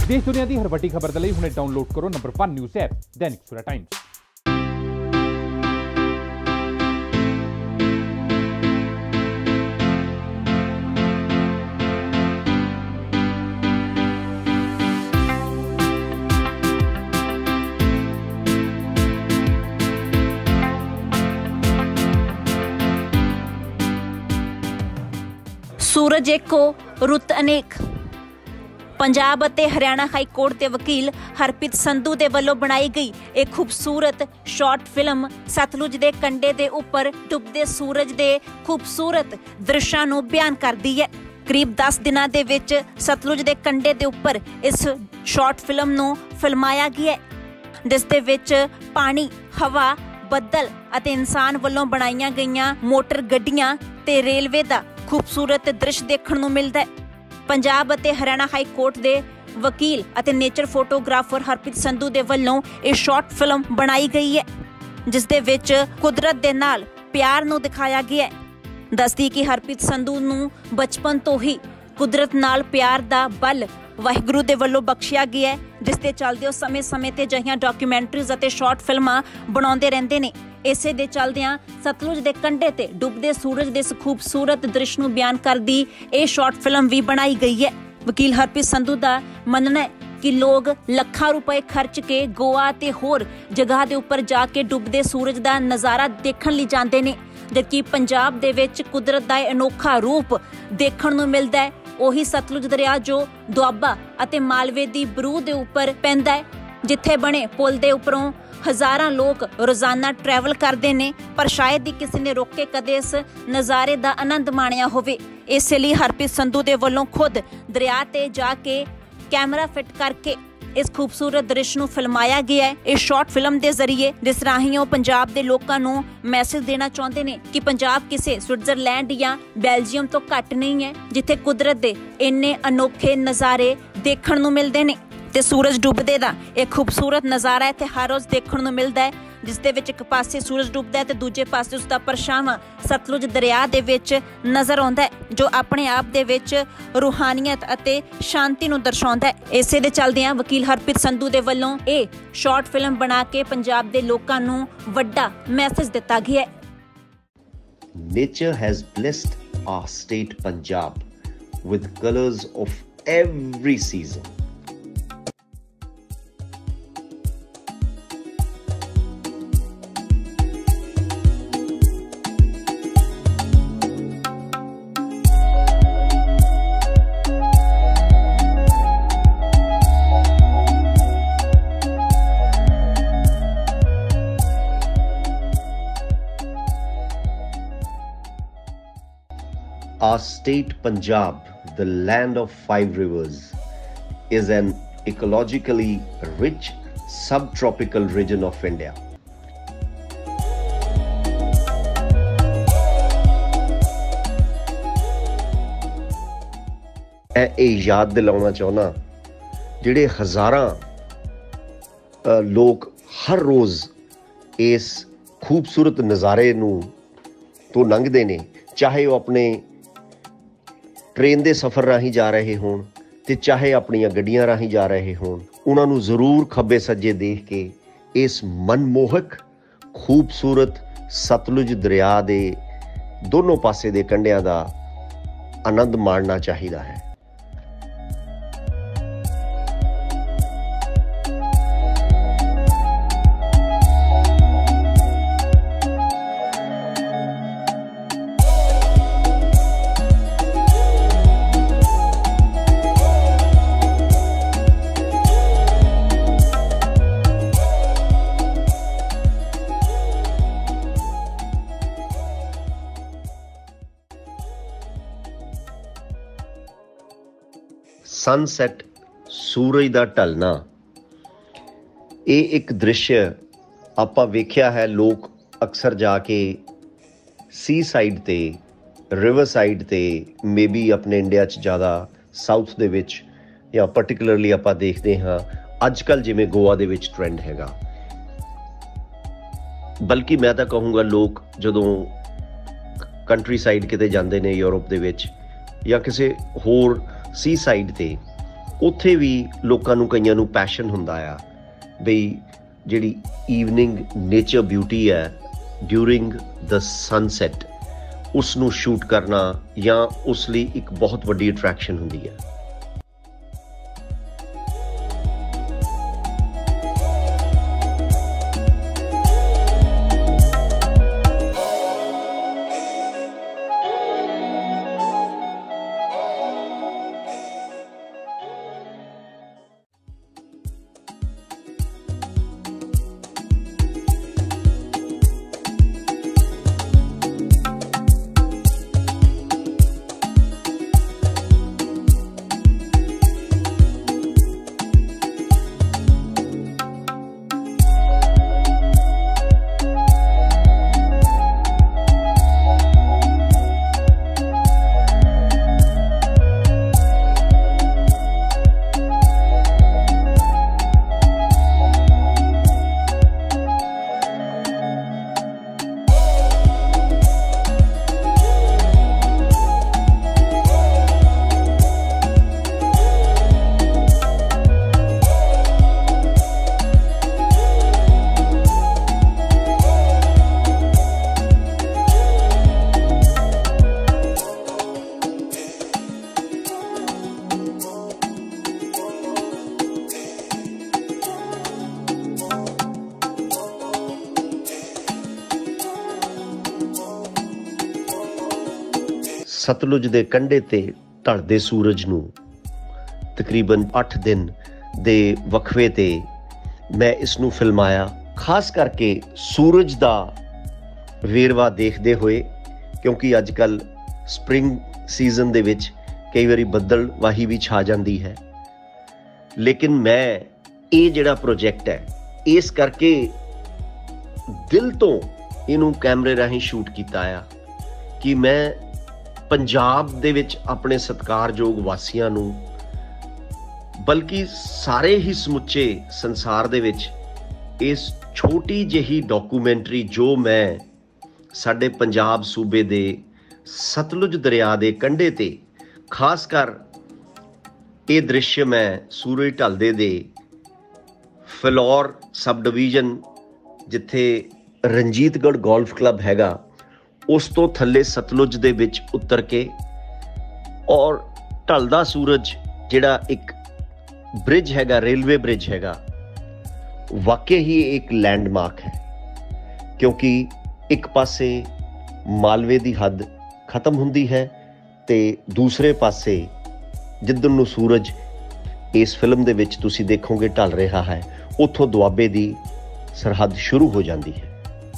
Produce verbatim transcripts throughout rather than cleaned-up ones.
देश दुनिया की हर वड्डी खबर के लिए हुणे डाउनलोड करो number one news app Dainik Savera times. सूरज एको रुत अनेक। पंजाब ਅਤੇ हरियाणा हाई कोर्ट के वकील हरप्रीत संधू के वलों बनाई गई एक खूबसूरत शॉर्ट फिल्म सतलुज के कंढे के उपर डुबदे सूरज के खूबसूरत दृश्यों को बयान करती है। करीब दस दिनों के विच सतलुज के कंढे के उपर इस शॉर्ट फिल्म को फिल्माया गया है, जिस दे विच पानी, हवा, बदल और इंसान वलों बनाई गई मोटर गड्डियां ते रेलवे का खूबसूरत दृश्य देखने को मिलता है। पंजाब ਅਤੇ हरियाणा हाई कोर्ट के वकील ਅਤੇ नेचर फोटोग्राफर हरप्रीत संधू के वलों यह शॉर्ट फिल्म बनाई गई है, जिस दे विच कुदरत के नाल प्यार नूं दिखाया गया है। दसदी कि हरप्रीत संधू नूं बचपन तो ही कुदरत नाल प्यार दा बल वाहिगुरू दे वल्लों बख्शिया गया है, जिस दे चलदे समय समय ते अजिहियां डॉक्यूमेंटरीज अते शॉर्ट फिल्मां बनाउंदे रहिंदे ने। इसे दे चलदियां सतलुज दे कंढे ते डुबदे सूरज दे इस खूबसूरत दृश्य नूं बयान करदी यह शॉर्ट फिल्म भी बनाई गई है। वकील हरप्रीत संधू का मनना है कि लोग लखां रुपए खर्च के गोवा ते होर जगह के उपर जाके डुबदे सूरज का नज़ारा देखण लई जांदे ने, जबकि पंजाब दे विच कुदरत का अनोखा रूप देखण नूं मिलदा है। ਉਹੀ सतलुज दरिया जो दुआबा ਅਤੇ मालवे की बरू के उपर पैंदा है, जिथे बने पुल के उपरों हज़ारां लोग रोजाना ट्रैवल करते हैं, पर शायद ही किसी ने रोक के कदे इस नज़ारे का आनंद माणिया होवे। इसलिए हरप्रीत संधू के वलों खुद दरिया ते जाके कैमरा फिट करके इस खूबसूरत दृश्य को फिल्माया गया है। इस शॉर्ट फिल्म के जरिए जिस राही वो पंजाब के लोगों को मैसेज देना चाहते हैं कि पंजाब किसी स्विट्जरलैंड या बेल्जियम तो घट नहीं है, जिथे कुदरत के इन्ने अनोखे नज़ारे देखने को मिलते हैं। ते सूरज डुबदे दा एक खूबसूरत नज़ारा इत्थे हर रोज़ देखने को मिलता है, जिस दे विच एक पासे सूरज डुबदा है ते दूजे पासे उसका परछावां सतलुज दरिया दे विच नज़र आउंदा है, जो अपने आप दे विच रूहानियत अते शांति नूं दर्शाउंदा है। इसे दे चलदियां वकील हरप्रीत संधू दे वल्लों ये शॉर्ट फिल्म बना के पंजाब दे लोकां नूं वड्डा मैसेज दिता गया है। Nature has blessed our state Punjab with colors of every season. Our state Punjab, the land of five rivers, is an ecologically rich subtropical region of India. मैं ये याद दिलाना चाहना जिहड़े हज़ारां लोग हर रोज़ इस खूबसूरत नज़ारे नूं तो लंघदे ने, चाहे वो अपने ट्रेन के सफ़र राही जा रहे होण ते चाहे अपनियां गड्डियां राही जा रहे होण, उन्हां नूं जरूर खब्बे सज्जे देख के इस मनमोहक खूबसूरत सतलुज दरिया दे दोनों पासे दे कंढियां दा आनंद माणना चाहिदा है। सनसैट सूरज का ढलना ये एक दृश्य आपां वेख्या है। लोग अक्सर जाके सी साइड ते रिवर साइड ते मे बी अपने इंडिया च ज़्यादा साउथ दे विच या पर्टिकुलरली आपां देखते हाँ अजकल जिवें गोवा दे विच ट्रेंड हैगा। बल्कि मैं तो कहूँगा लोग जदों कंट्री साइड किते जाते हैं यूरोप दे विच या किसी होर सी साइड ते ਉੱਥੇ ਵੀ ਲੋਕਾਂ ਨੂੰ ਕਈਆਂ ਨੂੰ ਪੈਸ਼ਨ ਹੁੰਦਾ ਆ ਬਈ ਜਿਹੜੀ ਈਵਨਿੰਗ ਨੇਚਰ ਬਿਊਟੀ ਹੈ ਡਿਊਰਿੰਗ ਦ ਸਨਸੈਟ ਉਸ ਨੂੰ ਸ਼ੂਟ ਕਰਨਾ ਜਾਂ ਉਸ ਲਈ ਇੱਕ ਬਹੁਤ ਵੱਡੀ ਅਟਰੈਕਸ਼ਨ ਹੁੰਦੀ ਹੈ। ਸਤਲੁਜ ਦੇ ਕੰਢੇ ਤੇ ਢਲਦੇ ਸੂਰਜ ਨੂੰ ਤਕਰੀਬਨ ਅੱਠ ਦਿਨ ਦੇ ਵਕਫੇ ਤੇ ਮੈਂ ਇਸ ਨੂੰ ਫਿਲਮਾਇਆ, ਖਾਸ ਕਰਕੇ ਸੂਰਜ ਦਾ ਵੇਰਵਾ ਦੇਖਦੇ ਹੋਏ, ਕਿਉਂਕਿ ਅੱਜ ਕੱਲ੍ਹ ਸਪਰਿੰਗ ਸੀਜ਼ਨ ਦੇ ਵਿੱਚ ਕਈ ਵਾਰੀ ਬੱਦਲ ਵਾਹੀ ਵੀ ਛਾ ਜਾਂਦੀ ਹੈ। ਲੇਕਿਨ ਮੈਂ ਇਹ ਜਿਹੜਾ ਪ੍ਰੋਜੈਕਟ ਹੈ ਇਸ ਕਰਕੇ ਦਿਲ ਤੋਂ ਇਹਨੂੰ ਕੈਮਰੇ ਰਾਹੀਂ ਸ਼ੂਟ ਕੀਤਾ ਆ ਕਿ ਮੈਂ ਪੰਜਾਬ ਦੇ ਵਿੱਚ ਆਪਣੇ ਸਤਿਕਾਰਯੋਗ ਵਾਸੀਆਂ ਨੂੰ, ਬਲਕਿ ਸਾਰੇ ਹੀ ਸਮੁੱਚੇ ਸੰਸਾਰ ਦੇ ਵਿੱਚ ਇਸ ਛੋਟੀ ਜਿਹੀ ਡਾਕੂਮੈਂਟਰੀ ਜੋ ਮੈਂ ਸਾਡੇ ਪੰਜਾਬ ਸੂਬੇ ਦੇ ਸਤਲੁਜ ਦਰਿਆ ਦੇ ਕੰਢੇ ਤੇ, ਖਾਸ ਕਰ ਇਹ ਦ੍ਰਿਸ਼ ਮੈਂ ਸੂਰਜ ਢਲਦੇ ਦੇ ਫਿਲੌਰ ਸਬ ਡਿਵੀਜ਼ਨ ਜਿੱਥੇ ਰਣਜੀਤਗੜ੍ਹ ਗੋਲਫ ਕਲੱਬ ਹੈਗਾ ਉਸ ਤੋਂ ਥੱਲੇ ਸਤਲੁਜ ਦੇ ਵਿੱਚ ਉਤਰ ਕੇ, ਔਰ ਢਲਦਾ ਸੂਰਜ ਜਿਹੜਾ ਇੱਕ ਬ੍ਰਿਜ ਹੈਗਾ, ਰੇਲਵੇ ਬ੍ਰਿਜ ਹੈਗਾ, ਵਾਕਈ ਹੀ ਇੱਕ ਲੈਂਡਮਾਰਕ ਹੈ। ਕਿਉਂਕਿ ਇੱਕ ਪਾਸੇ ਮਾਲਵੇ ਦੀ ਹੱਦ ਖਤਮ ਹੁੰਦੀ ਹੈ ਤੇ ਦੂਸਰੇ ਪਾਸੇ ਜਿੱਧਰ ਨੂੰ ਸੂਰਜ ਇਸ ਫਿਲਮ ਦੇ ਵਿੱਚ ਤੁਸੀਂ ਦੇਖੋਗੇ ਢਲ ਰਿਹਾ ਹੈ, ਉੱਥੋਂ ਦੁਆਬੇ ਦੀ ਸਰਹੱਦ ਸ਼ੁਰੂ ਹੋ ਜਾਂਦੀ ਹੈ।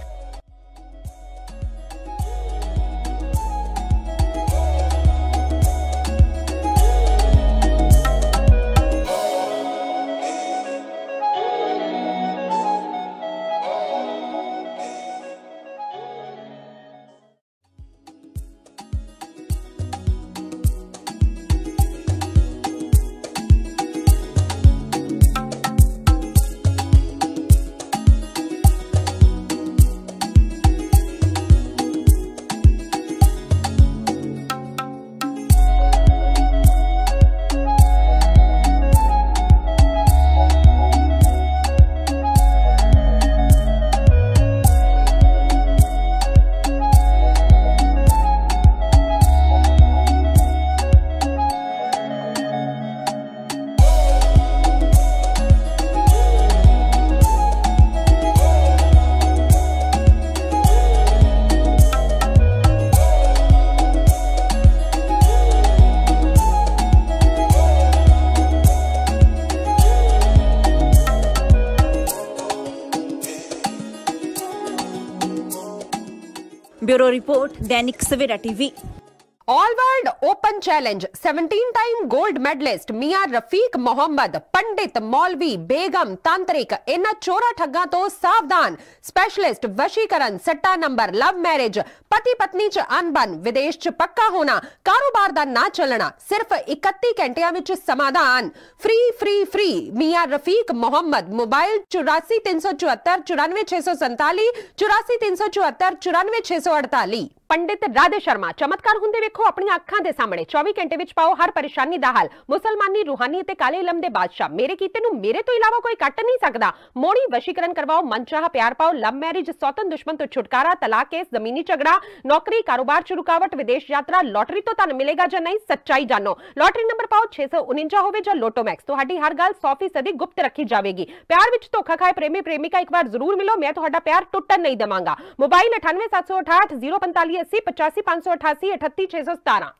Bureau report, Dainik Savera TV. All world open challenge seventeen time gold medallist मियां रफीक मोहम्मद, पंडित, मौलवी, बेगम, तांत्रिक, इन्हां चोरा ठग्गां तो सावधान। स्पेशलिस्ट वशीकरण, सट्टा नंबर, लव मैरिज, पति पत्नी च अनबन, विदेश च पक्का होना, कारोबार दा ना चलना, सिर्फ इकत्ती घंटियां विच समाधान। फ्री फ्री फ्री मियां रफीक मोहम्मद। मोबाइल चौरासी तीन सौ चौहत्तर चौरानवे छे सौ संताली, चौरासी तीन सौ चौहत्तर चौरानवे छे सौ अड़ताली। पंडित राधे शर्मा चमत्कार ਹੁੰਦੇ ਵੇਖੋ ਆਪਣੀਆਂ ਅੱਖਾਂ ਦੇ ਸਾਹਮਣੇ चौबीस ਘੰਟੇ ਵਿੱਚ ਪਾਓ ਹਰ ਪਰੇਸ਼ਾਨੀ ਦਾ ਹੱਲ ਮੁਸਲਮਾਨੀ ਰੂਹਾਨੀ ਤੇ ਕਾਲੇ ਇਲਮ ਦੇ ਬਾਦਸ਼ਾਹ ਮੇਰੇ ਕੀਤੇ ਨੂੰ ਮੇਰੇ ਤੋਂ ਇਲਾਵਾ ਕੋਈ ਕੱਟ ਨਹੀਂ ਸਕਦਾ ਮੋੜੀ ਵਸ਼ੀਕਰਨ ਕਰਵਾਓ ਮਨਚਾਹਾ ਪਿਆਰ ਪਾਓ ਲਵ ਮੈਰਿਜ ਸੌਤਨ ਦੁਸ਼ਮਣ ਤੋਂ ਛੁਟਕਾਰਾ ਤਲਾਕ केस जमीनी झगड़ा नौकरी कारोबार च रुकावट विदेश यात्रा लॉटरी तो धन मिलेगा या नहीं सच्चाई जानो लॉटरी नंबर पाओ छे सौ उनंजा होवे या लोटो मैक्स तुहाडी हर गल सौ फीसदी गुप्त रखी जाएगी प्यार विच धोखा खाए प्रेमी प्रेमिका एक बार जरूर मिलो मैं तुहाडा प्यार टुटन नहीं देवांगा मोबाइल अठानवे सात सौ अठाठ जीरो पैंतालीस अस्सी पचासी पांच सौ अठासी अठत्ती छे सौ सतारा।